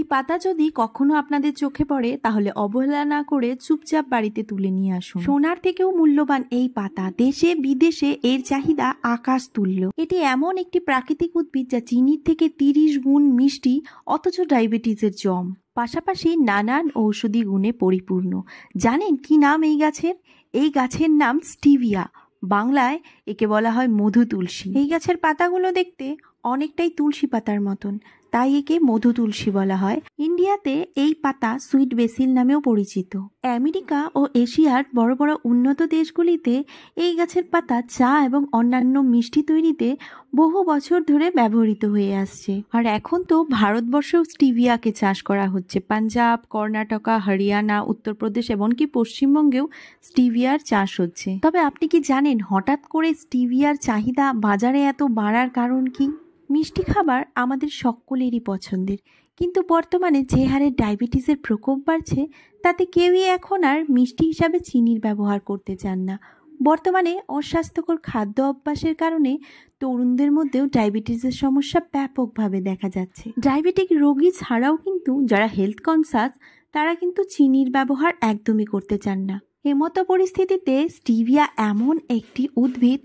পাতা যদি কখনো আপনাদের চোখে পড়ে তাহলে অবহেলা না করে চুপচাপ বাড়িতে তুলে নিয়ে আসুন। সোনার থেকেও মূল্যবান এই পাতা, দেশে বিদেশে এর চাহিদা আকাশ তুল্য। এটি এমন একটি প্রাকৃতিক উদ্ভিদ যা চিনির থেকে 30 গুণ মিষ্টি, অথচ ডায়াবেটিসের জম। পাশাপাশি নানান ঔষধি গুণে পরিপূর্ণ। জানেন কি নাম এই গাছের? এই গাছের নাম স্টিভিয়া। বাংলায় একে বলা হয় মধু তুলসী। এই গাছের পাতাগুলো দেখতে অনেকটাই তুলসী পাতার মতন, তাই একে মধু তুলসী বলা হয়। ইন্ডিয়াতে এই পাতা সুইট বেসিল নামেও পরিচিত। আমেরিকা ও এশিয়ার বড় বড় উন্নত দেশগুলিতে এই গাছের পাতা চা এবং অন্যান্য মিষ্টি তৈরিতে বহু বছর ধরে ব্যবহৃত হয়ে আসছে। আর এখন তো ভারতবর্ষেও স্টিভিয়াকে চাষ করা হচ্ছে। পাঞ্জাব, কর্ণাটকা, হরিয়ানা, উত্তরপ্রদেশ এমনকি পশ্চিমবঙ্গেও স্টিভিয়ার চাষ হচ্ছে। তবে আপনি কি জানেন হঠাৎ করে স্টিভিয়ার চাহিদা বাজারে এত বাড়ার কারণ কি? মিষ্টি খাবার আমাদের সকলেরই পছন্দের, কিন্তু বর্তমানে যে হারে ডায়াবেটিসের প্রকোপ বাড়ছে তাতে কেউই এখন আর মিষ্টি হিসাবে চিনির ব্যবহার করতে চান না। বর্তমানে অস্বাস্থ্যকর খাদ্য অভ্যাসের কারণে তরুণদের মধ্যেও ডায়াবেটিসের সমস্যা ব্যাপকভাবে দেখা যাচ্ছে। ডায়াবেটিক রোগী ছাড়াও কিন্তু যারা হেলথ কনসাস তারা কিন্তু চিনির ব্যবহার একদমই করতে চান না। এমতো পরিস্থিতিতে স্টিভিয়া এমন একটি উদ্ভিদ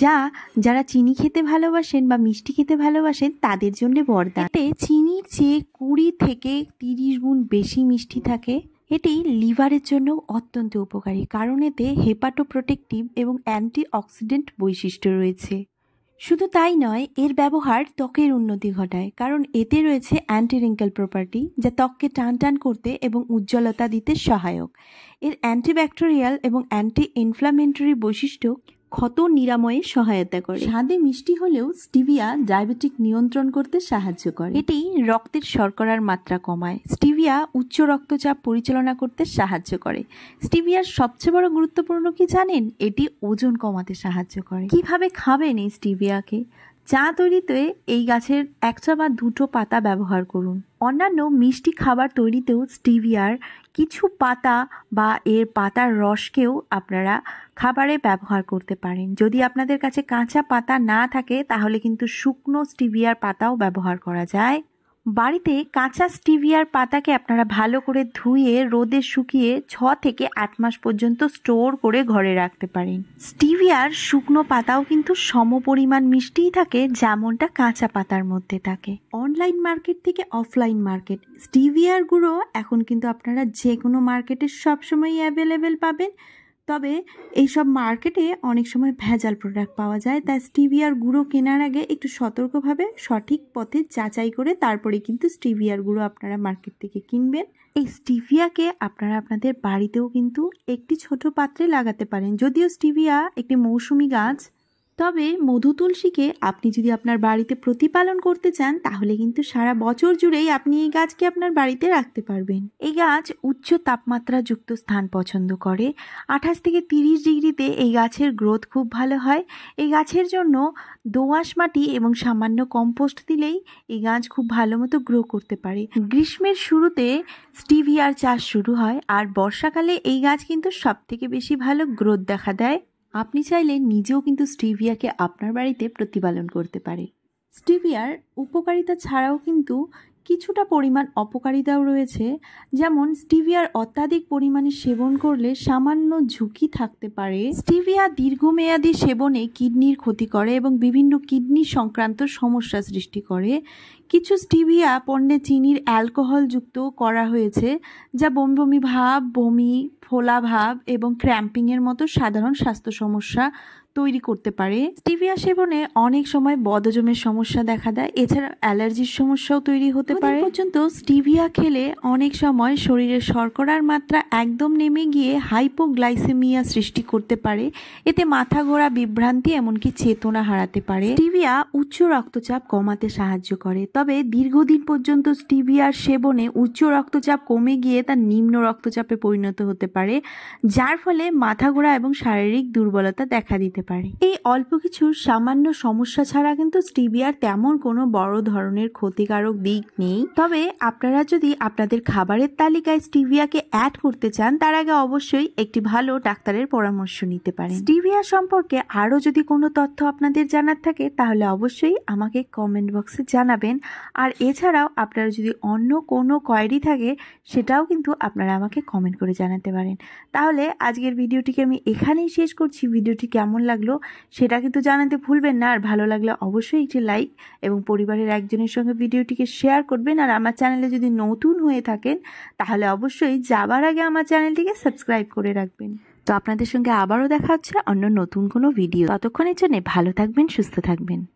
যারা চিনি খেতে ভালোবাসেন বা মিষ্টি খেতে ভালোবাসেন তাদের জন্য বরদান। এতে চিনির চেয়ে 20 থেকে 30 গুণ বেশি মিষ্টি থাকে। এটি লিভারের জন্য অত্যন্ত উপকারী, কারণ এতে হেপাটোপ্রোটেক্টিভ এবং অ্যান্টিঅক্সিডেন্ট বৈশিষ্ট্য রয়েছে। শুধু তাই নয়, এর ব্যবহার ত্বকের উন্নতি ঘটায়, কারণ এতে রয়েছে অ্যান্টি রিঙ্কেল প্রপার্টি যা ত্বককে টান করতে এবং উজ্জ্বলতা দিতে সহায়ক। এর অ্যান্টিব্যাকটেরিয়াল এবং অ্যান্টি ইনফ্ল্যামেটরি বৈশিষ্ট্য ক্ষত নিরাময়ে সহায়তা করে। স্বাদে মিষ্টি হলেও স্টিভিয়া ডায়াবেটিক নিয়ন্ত্রণ করতে সাহায্য করে। এটি রক্তের শর্করার মাত্রা কমায়। স্টিভিয়া উচ্চ রক্তচাপ পরিচালনা করতে সাহায্য করে। স্টিভিয়ার সবচেয়ে বড় গুরুত্বপূর্ণ কি জানেন? এটি ওজন কমাতে সাহায্য করে। কিভাবে খাবেন এই স্টিভিয়াকে? চা তৈরিতে এই গাছের একটা বা দুটো পাতা ব্যবহার করুন। অন্যান্য মিষ্টি খাবার তৈরিতেও স্টিভিয়ার কিছু পাতা বা এর পাতার রসকেও আপনারা খাবারে ব্যবহার করতে পারেন। যদি আপনাদের কাছে কাঁচা পাতা না থাকে তাহলে কিন্তু শুকনো স্টিভিয়ার পাতাও ব্যবহার করা যায়। বাড়িতে কাঁচা স্টিভিয়ার পাতাকে আপনারা ভালো করে ধুয়ে রোদে শুকিয়ে 6 থেকে 8 মাস পর্যন্ত স্টোর করে ঘরে রাখতে পারেন। স্টিভিয়ার শুকনো পাতাও কিন্তু সমপরিমাণ মিষ্টিই থাকে যেমনটা কাঁচা পাতার মধ্যে থাকে। অনলাইন মার্কেট থেকে অফলাইন মার্কেট, স্টিভিয়ার গুঁড়ো এখন কিন্তু আপনারা যে কোনো মার্কেটে সবসময় অ্যাভেলেবেল পাবেন। তবে এইসব মার্কেটে অনেক সময় ভেজাল প্রোডাক্ট পাওয়া যায়, তাই স্টিভিয়ার গুঁড়ো কেনার আগে একটু সতর্কভাবে সঠিক পথে যাচাই করে তারপরে কিন্তু স্টিভিয়ার গুঁড়ো আপনারা মার্কেট থেকে কিনবেন। এই স্টিভিয়াকে আপনারা আপনাদের বাড়িতেও কিন্তু একটি ছোট পাত্রে লাগাতে পারেন। যদিও স্টিভিয়া একটি মৌসুমী গাছ, তবে মধু তুলসীকে আপনি যদি আপনার বাড়িতে প্রতিপালন করতে চান তাহলে কিন্তু সারা বছর জুড়েই আপনি এই গাছকে আপনার বাড়িতে রাখতে পারবেন। এই গাছ উচ্চ তাপমাত্রাযুক্ত স্থান পছন্দ করে। 28 থেকে 30 ডিগ্রিতে এই গাছের গ্রোথ খুব ভালো হয়। এই গাছের জন্য দোআঁশ মাটি এবং সামান্য কম্পোস্ট দিলেই এই গাছ খুব ভালো মতো গ্রো করতে পারে। গ্রীষ্মের শুরুতে স্টিভিয়ার চাষ শুরু হয়, আর বর্ষাকালে এই গাছ কিন্তু সব থেকে বেশি ভালো গ্রোথ দেখা দেয়। আপনি চাইলে নিজেও কিন্তু স্টিভিয়াকে আপনার বাড়িতে প্রতিপালন করতে পারেন। স্টিভিয়ার উপকারিতা ছাড়াও কিন্তু কিছুটা পরিমাণ অপকারিতাও রয়েছে। যেমন স্টিভিয়ার অত্যাধিক পরিমাণে সেবন করলে সামান্য ঝুঁকি থাকতে পারে। স্টিভিয়া দীর্ঘমেয়াদী সেবনে কিডনির ক্ষতি করে এবং বিভিন্ন কিডনি সংক্রান্ত সমস্যা সৃষ্টি করে। কিছু স্টিভিয়া পণ্যে চিনির অ্যালকোহল যুক্ত করা হয়েছে যা বমি ভাব, বমি, ফোলা ভাব এবং ক্র্যাম্পিংয়ের মতো সাধারণ স্বাস্থ্য সমস্যা তৈরি করতে পারে। স্টিভিয়া সেবনে অনেক সময় বদহজমের সমস্যা দেখা দেয়, এছাড়া অ্যালার্জির সমস্যাও তৈরি হতে পারে। পর্যন্ত স্টিভিয়া খেলে অনেক সময় শরীরের শর্করার মাত্রা একদম নেমে গিয়ে হাইপোগ্লাইসেমিয়া সৃষ্টি করতে পারে। এতে মাথা ঘোরা, বিভ্রান্তি এমনকি চেতনা হারাতে পারে। স্টিভিয়া উচ্চ রক্তচাপ কমাতে সাহায্য করে, তবে দীর্ঘদিন পর্যন্ত স্টিভিয়ার সেবনে উচ্চ রক্তচাপ কমে গিয়ে তা নিম্ন রক্তচাপে পরিণত হতে পারে, যার ফলে মাথা ঘোরা এবং শারীরিক দুর্বলতা দেখা দিতে পারে। এই অল্প কিছু সামান্য সমস্যা ছাড়া কিন্তু স্টিভিয়ার তেমন কোনো বড় ধরনের ক্ষতিকারক দিক নেই। তবে আপনারা যদি আপনাদের খাবারের তালিকায় স্টিভিয়াকে অ্যাড করতে চান তার আগে অবশ্যই একটি ভালো ডাক্তারের পরামর্শ নিতে পারেন। স্টিভিয়া সম্পর্কে আরও যদি কোনো তথ্য আপনাদের জানার থাকে তাহলে অবশ্যই আমাকে কমেন্ট বক্সে জানাবেন। আর এছাড়াও আপনারা যদি অন্য কোনো কোয়েরি থাকে সেটাও কিন্তু আপনারা আমাকে কমেন্ট করে জানাতে পারেন। তাহলে আজকের ভিডিওটিকে আমি এখানেই শেষ করছি। ভিডিওটি কেমন লাগলো সেটা কিন্তু জানাতে ভুলবেন না। আর ভালো লাগলে অবশ্যই একটি লাইক এবং পরিবারের একজনের সঙ্গে ভিডিওটিকে শেয়ার করবেন। আর আমার চ্যানেলে যদি নতুন হয়ে থাকেন তাহলে অবশ্যই যাবার আগে আমার চ্যানেলটিকে সাবস্ক্রাইব করে রাখবেন। তো আপনাদের সঙ্গে আবারও দেখা হচ্ছে অন্য নতুন কোনো ভিডিও। ততক্ষণের জন্য ভালো থাকবেন, সুস্থ থাকবেন।